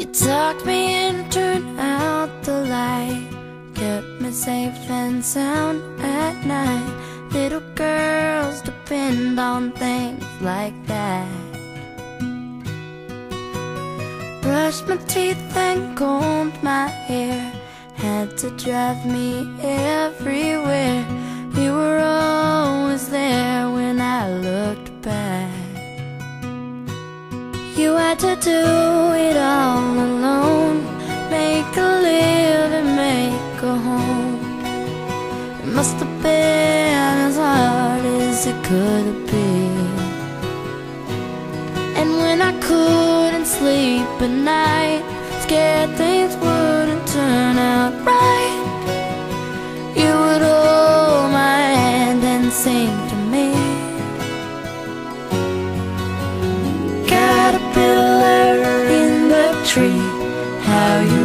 You tucked me in, turned out the light, kept me safe and sound at night. Little girls depend on things like that. Brushed my teeth and combed my hair, had to drive me everywhere. You were always there when I looked back. You had to do it all alone, make a living, make a home. It must have been as hard as it could have been. And when I couldn't sleep at night, scared things wouldn't turn out right, you would hold my hand and sing to me. Caterpillar in the tree, how you